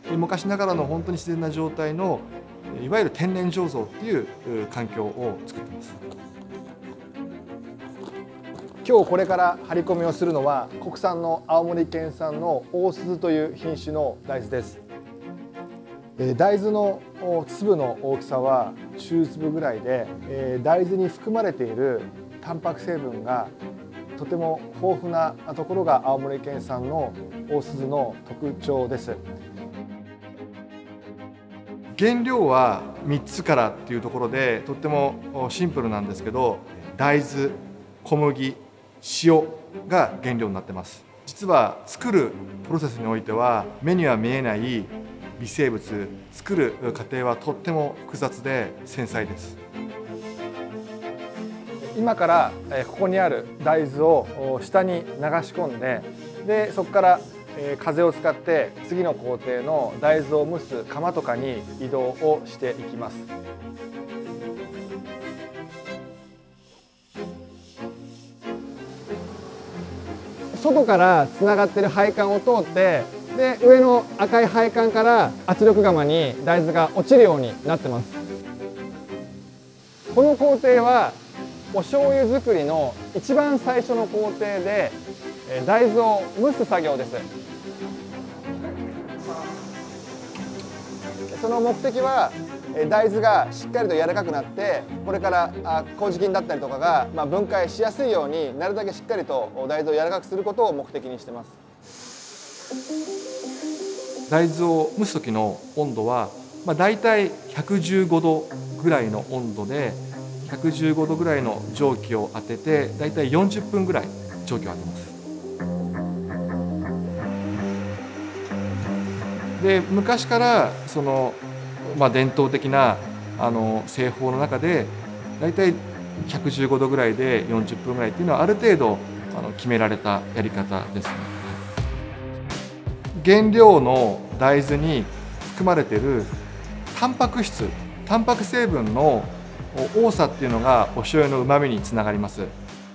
昔ながらの本当に自然な状態のいわゆる天然醸造っていう環境を作っています。 今日これから張り込みをするのは国産の青森県産の大鈴という品種の大豆です。大豆の粒の大きさは中粒ぐらいで、大豆に含まれているタンパク成分がとても豊富なところが青森県産の大鈴の特徴です。 原料は3つからっていうところでとってもシンプルなんですけど、大豆、小麦、塩が原料になってます。実は作るプロセスにおいては目には見えない微生物、作る過程はとっても複雑で繊細です。 今からここにある大豆を下に流し込んで、そこから風を使って次の工程の大豆を蒸す釜とかに移動をしていきます。外からつながっている配管を通って、上の赤い配管から圧力釜に大豆が落ちるようになってます。この工程はお醤油作りの一番最初の工程で大豆を蒸す作業です。その目的は大豆がしっかりと柔らかくなって、これから麹菌だったりとかが分解しやすいようになるだけしっかりと大豆を柔らかくすることを目的にしてます。 大豆を蒸す時の温度は、だいたい115度ぐらいの温度で115度ぐらいの蒸気を当ててだいたい40分ぐらい蒸気を当てます。で昔からその、伝統的な製法の中でだいたい115度ぐらいで40分ぐらいっていうのはある程度決められたやり方ですね。原料の大豆に含まれているタンパク質、タンパク成分の多さっていうのがお醤油の旨味につながります。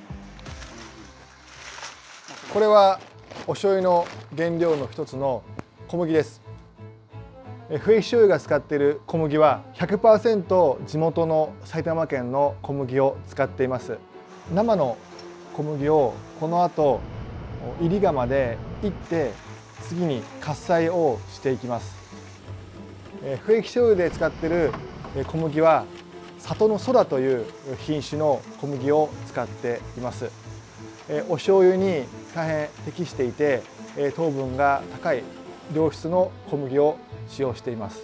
これはお醤油の原料の一つの小麦です。不液醤油が使っている小麦は 100% 地元の埼玉県の小麦を使っています。生の小麦をこの後煎り釜で煎って次に喝采をしていきます。不液醤油で使っている小麦は里の空という品種の小麦を使っています。お醤油に大変適していて糖分が高い良質の小麦を使用しています。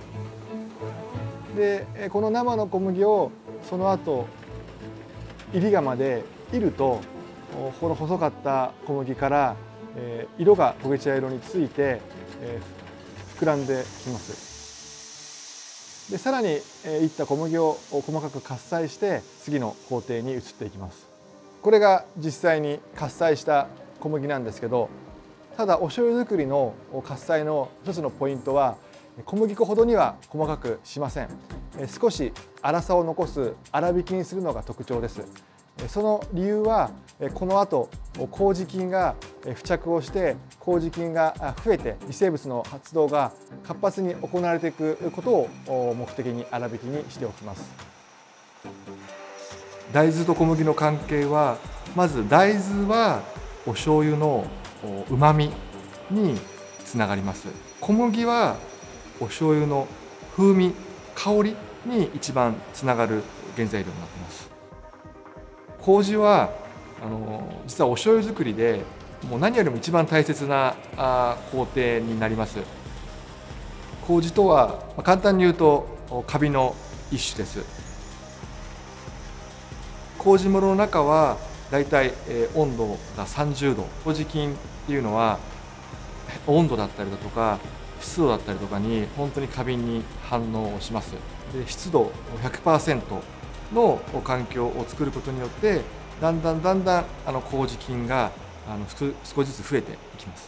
でこの生の小麦をその後煎り釜で煎るとこの細かった小麦から色が焦げ茶色について膨らんできます。でさらに煎った小麦を細かく喝采して次の工程に移っていきます。これが実際に喝采した小麦なんですけど、ただお醤油作りの喝采の一つのポイントは小麦粉ほどには細かくしません。少し粗さを残す粗挽きにするのが特徴です。その理由はこの後麹菌が付着をして麹菌が増えて微生物の活動が活発に行われていくことを目的に粗挽きにしておきます。 大豆と小麦の関係はまず大豆はお醤油の旨味につながります。小麦はお醤油の風味、香りに一番つながる原材料になっています。麹は実はお醤油作りでもう何よりも一番大切な工程になります。麹とは簡単に言うとカビの一種です。麹室の中はだいたい温度が30度。麹菌っていうのは温度だったりだとか湿度だったりとかに本当に過敏に反応します。で湿度 100% の環境を作ることによってだんだん麹菌が少しずつ増えていきます。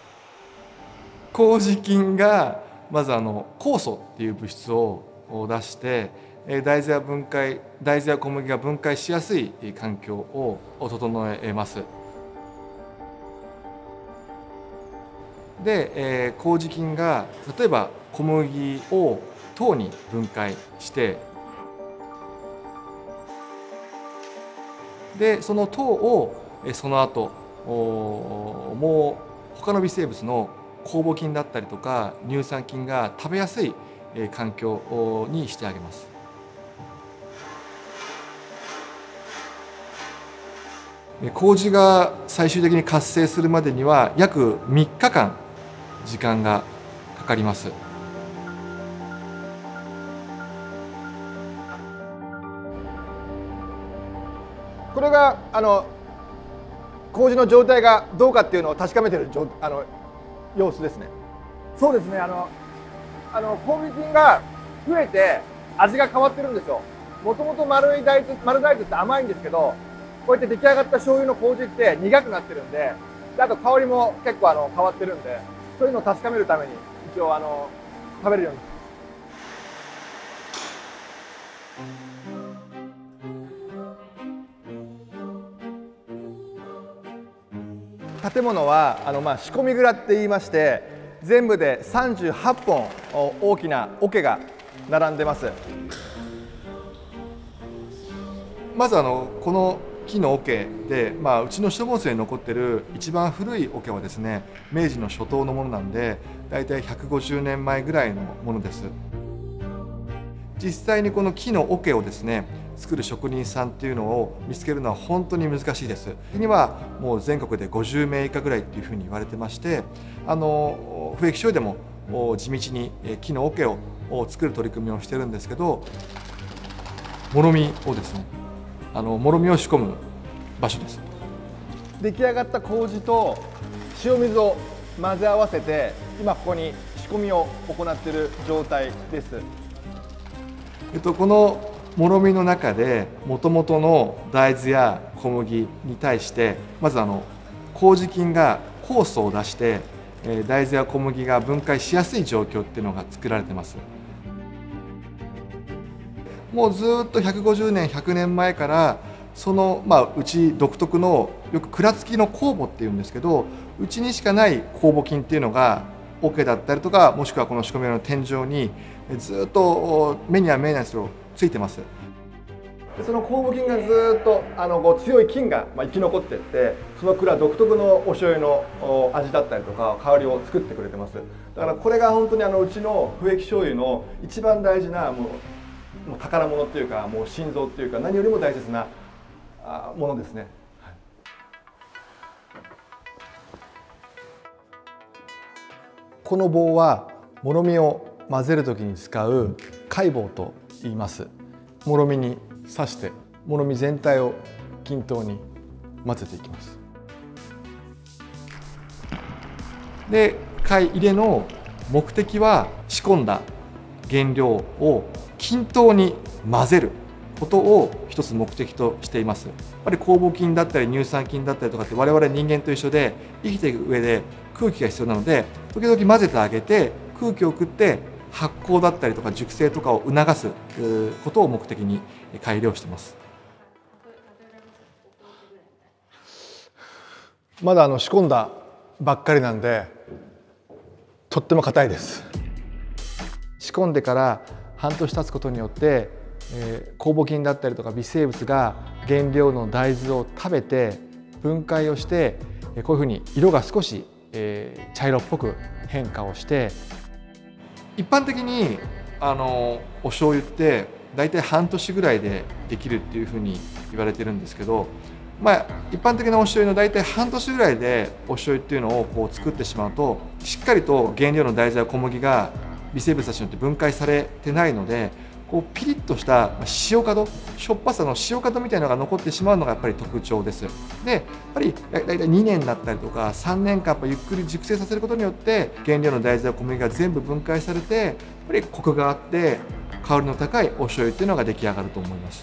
麹菌がまず酵素っていう物質を出して大豆や小麦が分解しやすい環境を整えます。 で、麹菌が例えば小麦を糖に分解してでその糖をその後もう他の微生物の酵母菌だったりとか乳酸菌が食べやすい環境にしてあげます。麹が最終的に活性するまでには約3日間時間がかかります。 これが麹の状態がどうかっていうのを確かめている様子ですね。そうですね。麹菌が増えて味が変わってるんですよ。もともと丸大豆って甘いんですけど、こうやって出来上がった醤油の麹って苦くなってるんで、あと香りも結構変わってるんで、そういうのを確かめるために一応食べれるように。建物は仕込み蔵って言いまして、全部で38本大きな桶が並んでます。 まずこの木の桶で、うちの書物に残ってる一番古い桶はですね、明治の初頭のものなんでだいたい150年前ぐらいのものです。実際にこの木の桶をですね作る職人さんっていうのを見つけるのは本当に難しいです。にはもう全国で50名以下ぐらいっていうふうに言われてまして、不液醤油でも地道に木の桶を作る取り組みをしてるんですけど、もろみをですねもろみを仕込む場所です。 出来上がった麹と塩水を混ぜ合わせて今ここに仕込みを行っている状態です。 このもろみの中でもともとの大豆や小麦に対してまず麹菌が酵素を出して大豆や小麦が分解しやすい状況っていうのが作られてます。もうずっと150年100年前からそのうち独特のよく蔵付きの酵母っていうんですけど、うちにしかない酵母菌っていうのが桶だったりとか、もしくはこの仕込みの天井にずっと目には見えないですけどついてます。その酵母菌がずっと強い菌が生き残っていって、その蔵独特のお醤油の味だったりとか香りを作ってくれてます。だからこれが本当にうちの不液醤油の一番大事なもう宝物っていうか、もう心臓っていうか、何よりも大切なものですね。この棒はもろみを混ぜる時に使う貝棒と言います。もろみに刺してもろみ全体を均等に混ぜていきます。で貝入れの目的は仕込んだ原料を均等に混ぜることを一つ目的としています。やっぱり酵母菌だったり乳酸菌だったりとかって我々人間と一緒で生きていく上で空気が必要なので、時々混ぜてあげて空気を送って発酵だったりとか熟成とかを促すことを目的に改良しています。 まだ仕込んだばっかりなんでとっても硬いです。仕込んでから半年経つことによって酵母菌だったりとか微生物が原料の大豆を食べて分解をして、こういうふうに色が少し茶色っぽく変化をして、一般的にお醤油って大体半年ぐらいでできるっていうふうに言われてるんですけど、一般的なお醤油の大体半年ぐらいでお醤油っていうのをこう作ってしまうと、しっかりと原料の大豆や小麦が微生物たちによって分解されてないので、こうピリッとした塩角、しょっぱさの塩角みたいなのが残ってしまうのがやっぱり特徴です。でやっぱりだいたい2年だったりとか3年間やっぱゆっくり熟成させることによって原料の大豆や小麦が全部分解されて、やっぱりコクがあって香りの高いお醤油っていうのが出来上がると思います。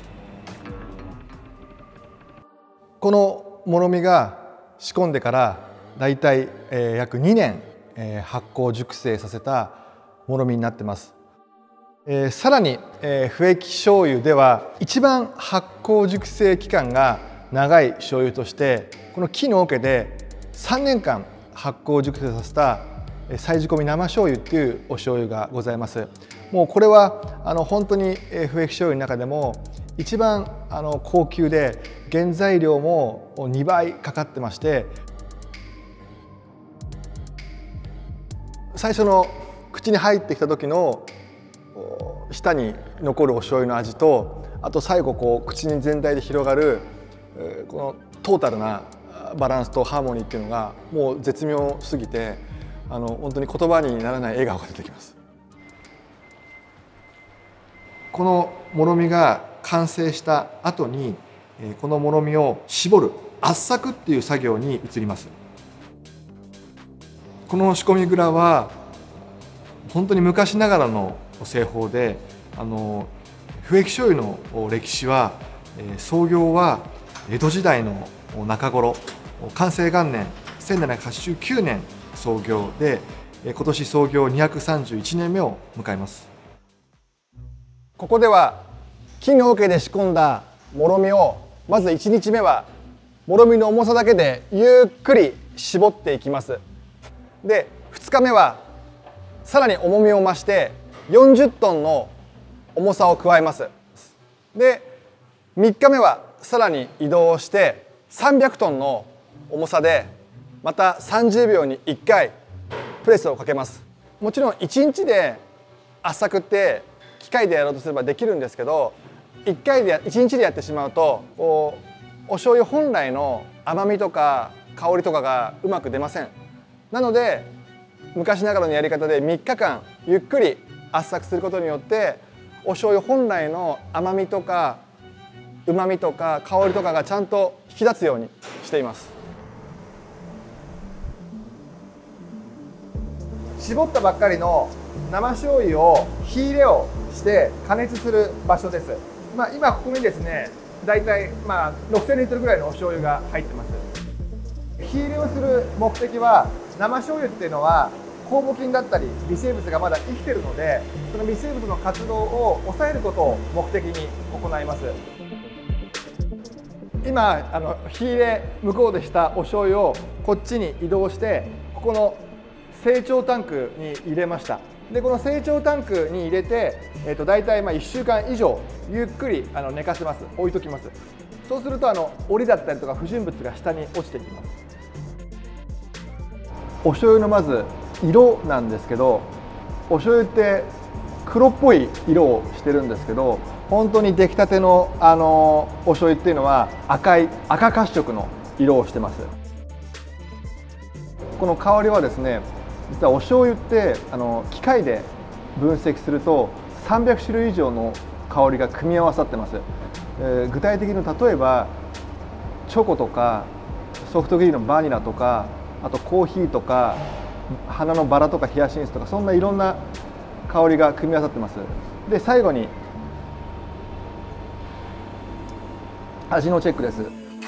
このもろみが仕込んでからだいたい約2年発酵熟成させたもろみになってます。さらに不液醤油では一番発酵熟成期間が長い醤油として、この木の桶で3年間発酵熟成させた再仕込み生醤油っていうお醤油がございます。もうこれは本当に不液醤油の中でも一番高級で、原材料も2倍かかってまして、最初の口に入ってきた時の舌に残るお醤油の味と、あと最後口に全体で広がるこのトータルなバランスとハーモニーっていうのがもう絶妙すぎて、本当に言葉にならない笑顔が出てきます。 このもろみが完成した後にこのもろみを絞る圧搾っていう作業に移ります。この仕込み蔵は本当に昔ながらの製法で、不液醤油の歴史は創業は江戸時代の中頃、寛政元年1789年創業で、今年創業231年目を迎えます。 ここでは金の桶で仕込んだもろみを、まず1日目はもろみの重さだけでゆっくり絞っていきます。で2日目はさらに重みを増して40トンの重さを加えます。で3日目はさらに移動して300トンの重さでまた30秒に1回プレスをかけます。もちろん1日で圧搾って機械でやろうとすればできるんですけど、1日でやってしまうとお醤油本来の甘みとか香りとかがうまく出ません。なので昔ながらのやり方で3日間ゆっくり圧搾することによってお醤油本来の甘みとかうまみとか香りとかがちゃんと引き立つようにしています。絞ったばっかりの生醤油を火入れをして加熱する場所です。今ここにですね、だいたい6000リットルぐらいのお醤油が入ってます。火入れをする目的は、生醤油っていうのは酵母菌だったり微生物がまだ生きているので、その微生物の活動を抑えることを目的に行います。今火入れ向こうでしたお醤油をこっちに移動して、ここの成長タンクに入れました。でこの成長タンクに入れて、だいたい1週間以上ゆっくり寝かせます。置いときます。そうすると檻だったりとか不純物が下に落ちていきます。お醤油のまず色なんですけど、お醤油って黒っぽい色をしてるんですけど、本当に出来たてのお醤油っていうのは赤褐色の色をしてます。この香りはですね、実はお醤油って機械で分析すると300種類以上の香りが組み合わさってます。具体的に例えばチョコとかソフトクリームのバニラとか、あとコーヒーとか花のバラとかヒヤシンスとか、そんないろんな香りが組み合わさってます。で最後に味のチェックです。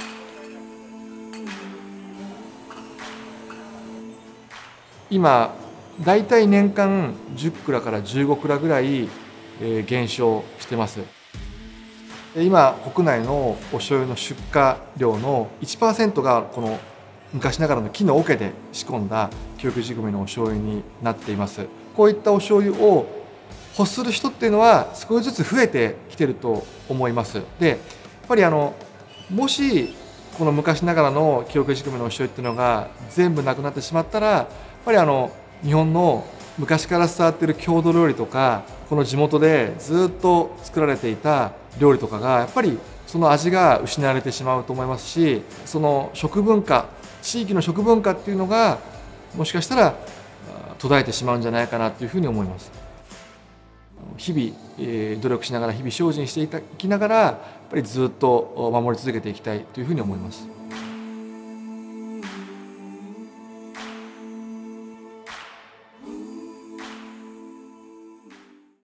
今だいたい年間10蔵から15蔵ぐらい減少してます。今国内のお醤油の出荷量の 1% がこの昔ながらの木の桶で仕込んだ教育仕込みのお醤油になっています。こういったお醤油を欲する人っていうのは少しずつ増えてきてると思います。でやっぱりもしこの昔ながらの教育仕込みのお醤油っていうのが全部なくなってしまったら、やっぱり日本の昔から伝わっている郷土料理とか、この地元でずっと作られていた料理とかがやっぱりその味が失われてしまうと思いますし、その食文化、地域の食文化っていうのがもしかしたら途絶えてしまうんじゃないかなというふうに思います。日々努力しながら、日々精進していきながら、やっぱりずっと守り続けていきたいというふうに思います。